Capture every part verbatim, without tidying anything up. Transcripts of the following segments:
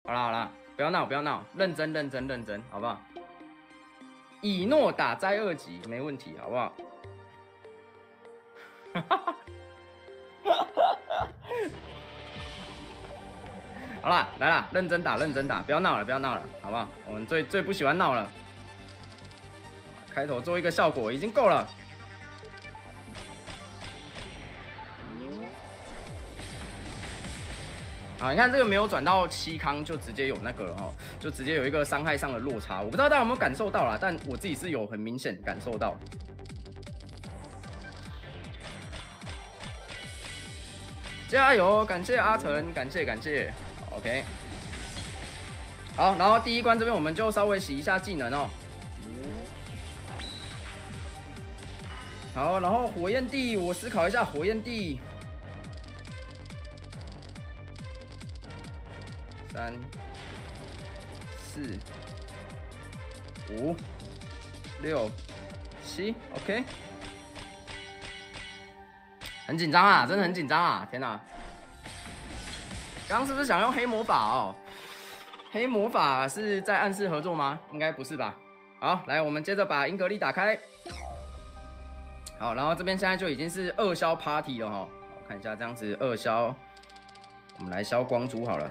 好啦好啦，不要闹不要闹，认真认真认真，好不好？以诺打灾二级没问题，好不好？好啦，来啦，认真打认真打，不要闹了不要闹了，好不好？我们最最不喜欢闹了。开头做一个效果已经够了。啊，你看这个没有转到七康，就直接有那个了哦，就直接有一个伤害上的落差。我不知道大家有没有感受到啦，但我自己是有很明显感受到。加油！感谢阿成，感谢感谢。OK， 好，然后第一关这边我们就稍微洗一下技能哦。好，然后火焰帝，我思考一下火焰帝。三、四、五、六、七 ，OK。很紧张啊，真的很紧张啊！天哪，刚刚是不是想用黑魔法哦？黑魔法是在暗示合作吗？应该不是吧？好，来，我们接着把英格丽打开。好，然后这边现在就已经是二消 Party 了哈。我看一下，这样子二消，我们来消光珠好了。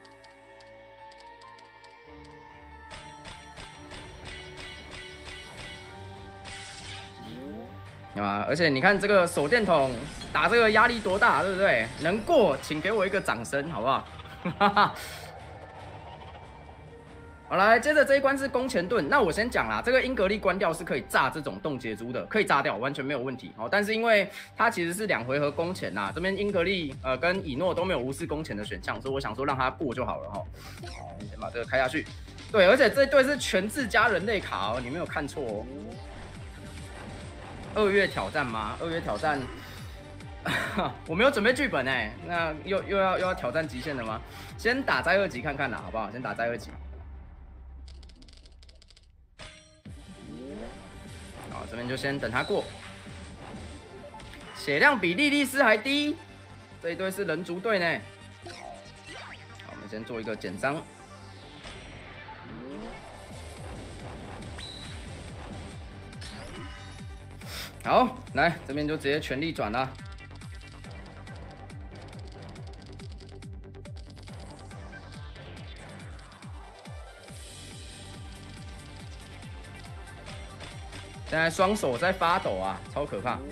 啊！而且你看这个手电筒打这个压力多大，对不对？能过，请给我一个掌声，好不好？好，来，接着这一关是弓前盾。那我先讲啦，这个英格丽关掉是可以炸这种冻结珠的，可以炸掉，完全没有问题。好，但是因为它其实是两回合弓前呐，这边英格丽呃跟以诺都没有无视弓前的选项，所以我想说让它过就好了哈。好，先把这个开下去。对，而且这队是全自加人类卡哦，你没有看错哦。二月挑战吗？二月挑战，我没有准备剧本哎，那又又要又要挑战极限了吗？先打灾二级看看啦，好不好？先打灾二级。好，这边就先等他过。血量比莉莉丝还低，这一队是人族队呢。好，我们先做一个减伤。好，来这边就直接全力转了。现在双手在发抖啊，超可怕。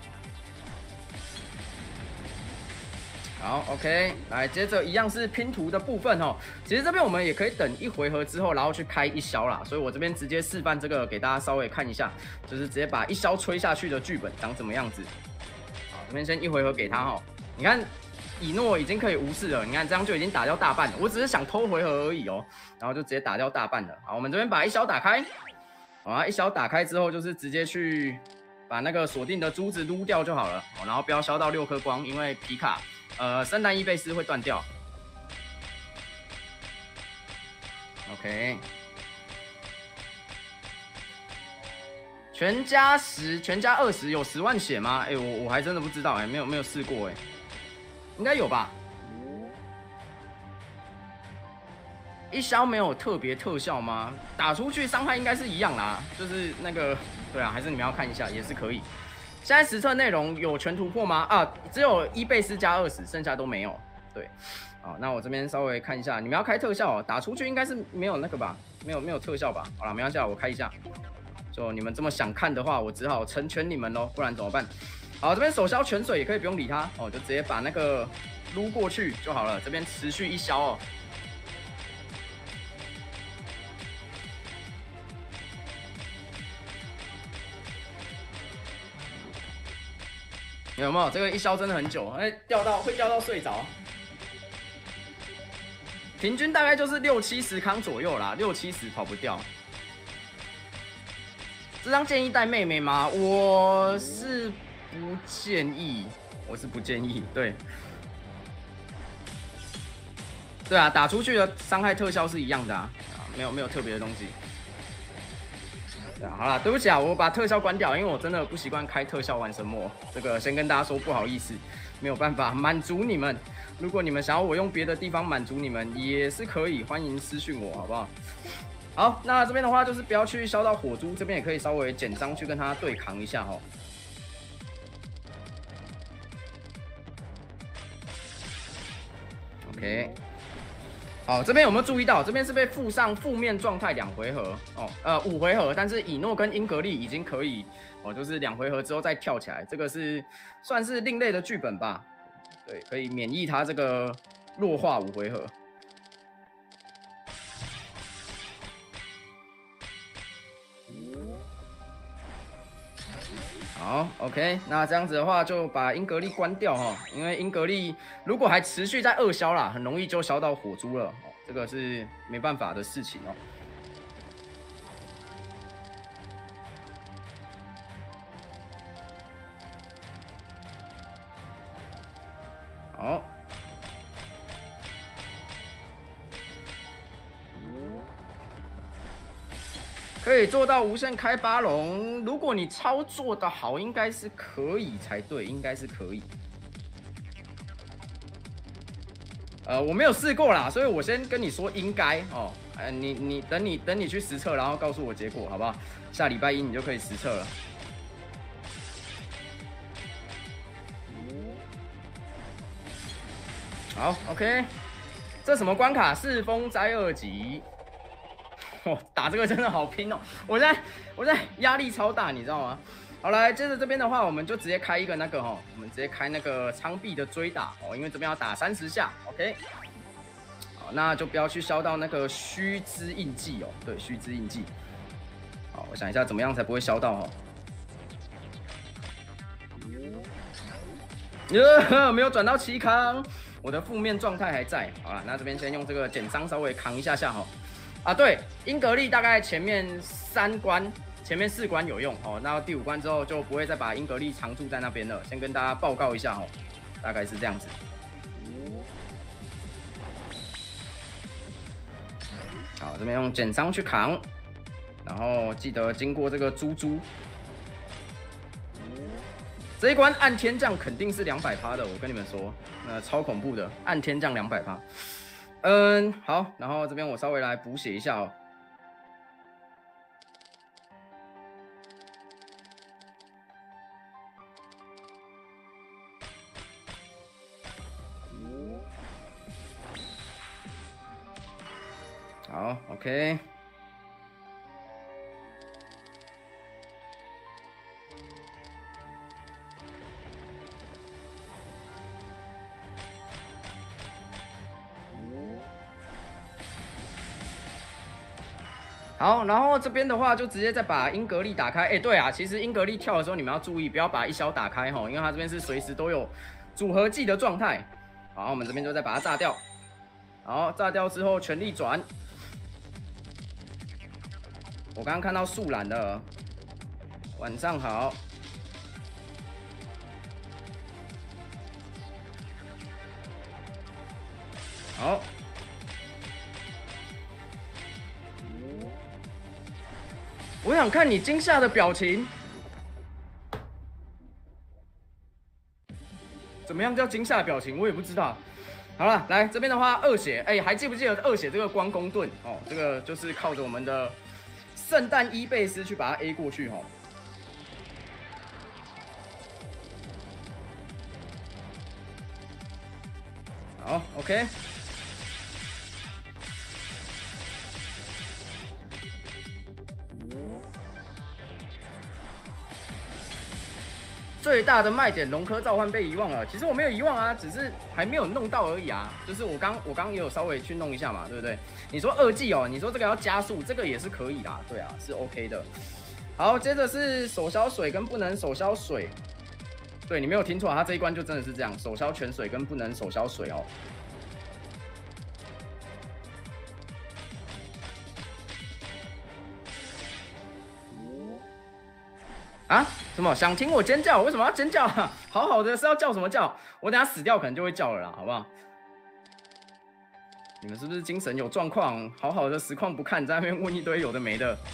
好 ，OK， 来接着一样是拼图的部分哦。其实这边我们也可以等一回合之后，然后去开一消啦。所以我这边直接示范这个给大家稍微看一下，就是直接把一消吹下去的剧本长怎么样子。好，这边先一回合给他哈。你看，以诺已经可以无视了，你看这样就已经打掉大半了。我只是想偷回合而已哦，然后就直接打掉大半了。好，我们这边把一消打开。好，一消打开之后就是直接去把那个锁定的珠子撸掉就好了。然后不要消到六颗光，因为皮卡。呃，圣诞伊贝斯会断掉。OK， 全加十，全加二十，有十万血吗？哎、欸，我我还真的不知道、欸，哎，没有没有试过、欸，哎，应该有吧。一消没有特别特效吗？打出去伤害应该是一样啦，就是那个，对啊，还是你们要看一下，也是可以。现在实测内容有全突破吗？啊，只有伊贝斯加二十，剩下都没有。对，好，那我这边稍微看一下，你们要开特效、哦，打出去应该是没有那个吧？没有没有特效吧？好了，没关系，我开一下。就你们这么想看的话，我只好成全你们喽，不然怎么办？好，这边手消泉水也可以不用理它哦，就直接把那个撸过去就好了。这边持续一消哦。有没有这个一消真的很久？哎，掉到会掉到睡着，平均大概就是六七十康左右啦，六七十跑不掉。这张建议带妹妹吗？我是不建议，我是不建议。对，对啊，打出去的伤害特效是一样的啊，没有没有特别的东西。好啦，对不起啊，我把特效关掉，因为我真的不习惯开特效玩神魔。这个先跟大家说不好意思，没有办法满足你们。 如果你们想要我用别的地方满足你们，也是可以，欢迎私讯我，好不好？好，那这边的话就是不要去烧到火珠，这边也可以稍微减伤去跟他对扛一下哈。OK， 好，这边有没有注意到？这边是被附上负面状态两回合哦，呃五回合，但是以诺跟英格丽已经可以哦，就是两回合之后再跳起来，这个是算是另类的剧本吧？对，可以免疫他这个弱化五回合。好 ，OK， 那这样子的话就把英格丽关掉哈，因为英格丽如果还持续在二消啦，很容易就消到火珠了，哦，这个是没办法的事情哦。好。可以做到无限开巴龙，如果你操作的好，应该是可以才对，应该是可以。呃，我没有试过啦，所以我先跟你说应该哦。呃，你你等你等你去实测，然后告诉我结果，好不好？下礼拜一你就可以实测了。好 ，OK， 这什么关卡？世风灾二级。哦，打这个真的好拼哦！我现在我现在压力超大，你知道吗？好，来，接着这边的话，我们就直接开一个那个哈，我们直接开那个苍壁的追打哦，因为这边要打三十下 ，OK。好，那就不要去消到那个虚之印记哦，对，虚之印记。好，我想一下怎么样才不会消到哦。呃，没有转到奇康，我的负面状态还在。好了，那这边先用这个减伤稍微扛一下下哈。啊，对，英格丽大概前面三关、前面四关有用哦，那第五关之后就不会再把英格丽常驻在那边了。先跟大家报告一下哦，大概是这样子。好，这边用减伤去扛，然后记得经过这个猪猪。这一关按天降肯定是两百趴的，我跟你们说，那超恐怖的，按天降两百趴。嗯，好，然后这边我稍微来补写一下哦。好 ，OK。好，然后这边的话就直接再把英格丽打开。哎，对啊，其实英格丽跳的时候你们要注意，不要把一消打开哈，因为它这边是随时都有组合技的状态。好，我们这边就再把它炸掉。好，炸掉之后全力转。我刚刚看到树懒了，晚上好。好。我想看你惊吓的表情，怎么样叫惊吓的表情？我也不知道。好了，来这边的话，二血，哎、欸，还记不记得二血这个关公盾？哦，这个就是靠着我们的圣诞伊贝斯去把它 A 过去哦。好 ，OK。最大的卖点，龙科召唤被遗忘了。其实我没有遗忘啊，只是还没有弄到而已啊。就是我刚我刚也有稍微去弄一下嘛，对不对？你说二技哦，你说这个要加速，这个也是可以啦，对啊，是 OK 的。好，接着是手消水跟不能手消水。对你没有听错，他这一关就真的是这样，手消泉水跟不能手消水哦。啊？什么？想听我尖叫？为什么要尖叫啊？好好的是要叫什么叫？我等下死掉可能就会叫了啦，好不好？你们是不是精神有状况？好好的实况不看，在那边问一堆有的没的。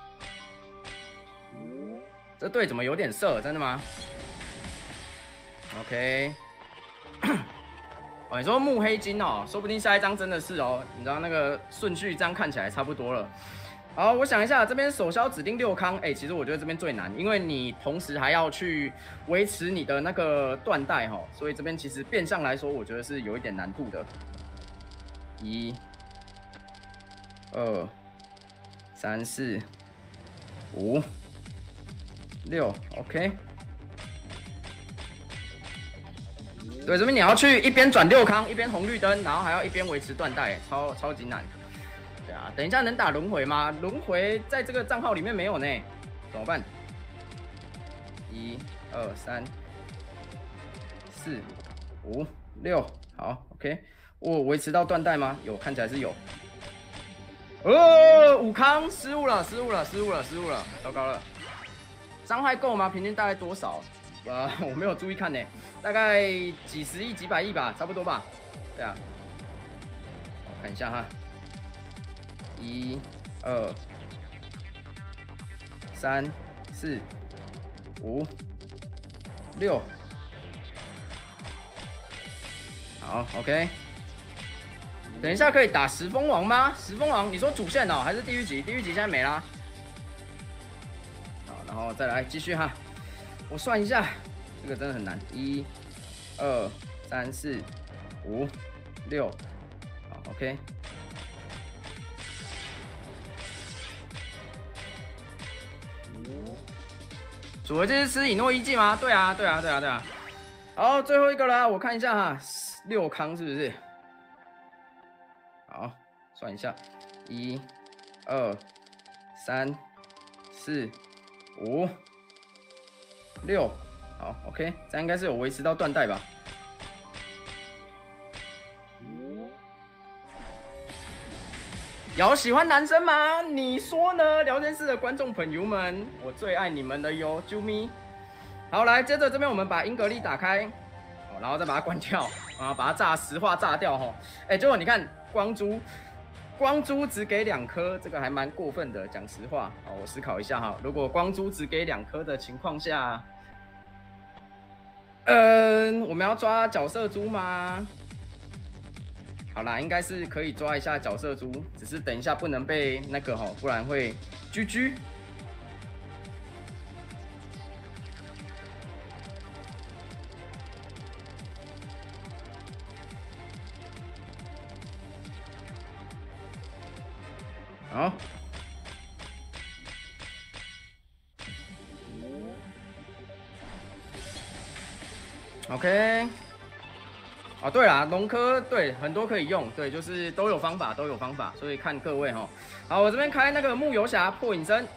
这队怎么有点色？真的吗？ OK。哦，你说木黑金哦，说不定下一张真的是哦。你知道那个顺序这样看起来差不多了。好，我想一下，这边首销指定六康，哎、欸，其实我觉得这边最难，因为你同时还要去维持你的那个断带哈，所以这边其实变相来说，我觉得是有一点难度的。一、二、三、四、五、六 ，OK。对，这边你要去一边转六康，一边红绿灯，然后还要一边维持断带，超超级难。对啊，等一下能打轮回吗？轮回在这个账号里面没有呢，怎么办？一、二、三、四、五、六，好 ，OK。我维持到断带吗？有，看起来是有。哦，五康失误了，失误了，失误了，失误了，糟糕了。伤害够吗？平均大概多少？呃，我没有注意看呢，大概几十亿、几百亿吧，差不多吧。对啊，我看一下哈。一、二、三、四、五、六，好 ，OK。等一下可以打十封王吗？十封王，你说主线哦，还是地狱级？地狱级现在没啦。好，然后再来继续哈。我算一下，这个真的很难。一、二、三、四、五、六，好 ，OK。组合这是吃以诺一剂吗？对啊，对啊，对啊，对啊。好，最后一个了，我看一下哈，六康是不是？好，算一下，一、二、三、四、五、六，好 ，OK， 这样应该是有维持到断带吧？有喜欢男生吗？你说呢？聊天室的观众朋友们，我最爱你们了哟，啾咪。好，来，接着这边我们把英格丽打开，哦，然后再把它关掉，然后把它炸石化炸掉哈。哎，结果你看光珠，光珠只给两颗，这个还蛮过分的，讲实话。好，我思考一下哈，如果光珠只给两颗的情况下，嗯，我们要抓角色猪吗？好啦，应该是可以抓一下角色猪，只是等一下不能被那个吼，不然会 G G。好 ，OK。哦，对啦，农科对很多可以用，对，就是都有方法，都有方法，所以看各位哈。好，我这边开那个木游侠破隐身。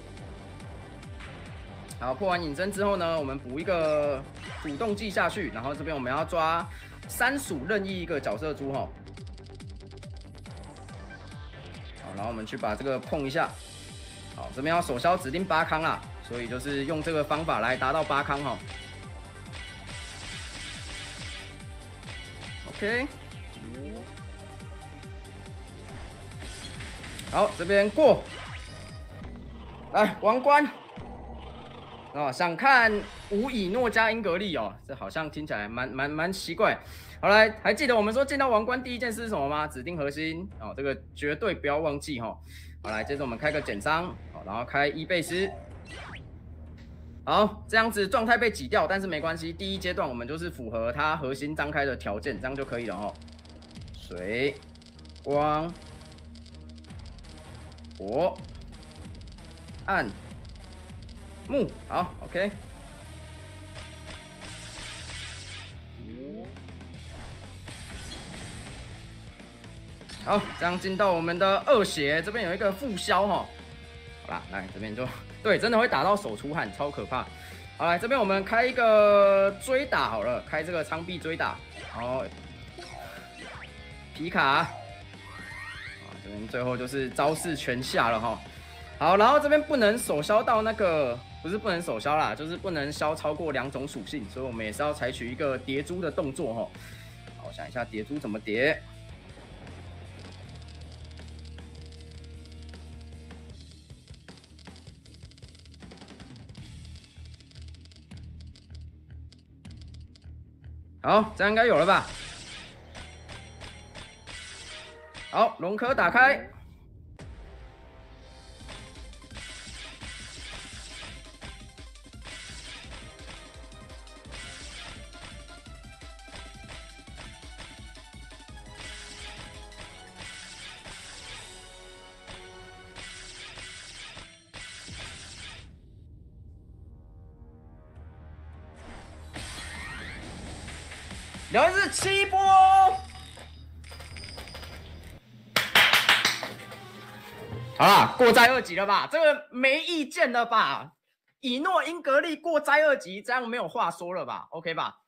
好，破完隐身之后呢，我们补一个主动技下去，然后这边我们要抓三鼠任意一个角色猪哈。好，然后我们去把这个碰一下。好，这边要首销指定八康啦，所以就是用这个方法来达到八康哈。OK， 好，这边过，来王冠。哦，想看吴以诺加英格丽哦，这好像听起来蛮蛮蛮奇怪。好来，还记得我们说见到王冠第一件事是什么吗？指定核心哦，这个绝对不要忘记哈、哦。好来，接着我们开个减伤，好，然后开伊贝斯。好，这样子状态被挤掉，但是没关系，第一阶段我们就是符合它核心张开的条件，这样就可以了哦。水、光、火、暗、木，好 ，OK。好，这样进到我们的二血，这边有一个副消哈。好啦，来这边就对，真的会打到手出汗，超可怕。好，来这边我们开一个追打好了，开这个仓壁追打，然后皮卡，啊，这边最后就是招式全下了哈。好，然后这边不能手消到那个，不是不能手消啦，就是不能消超过两种属性，所以我们也是要采取一个叠珠的动作哈。好，我想一下叠珠怎么叠。 好，这样应该有了吧？好，龙壳打开。聊的是七波，好啦，过灾二级了吧？这个没意见了吧？以诺英格利过灾二级，这样没有话说了吧 ？OK 吧？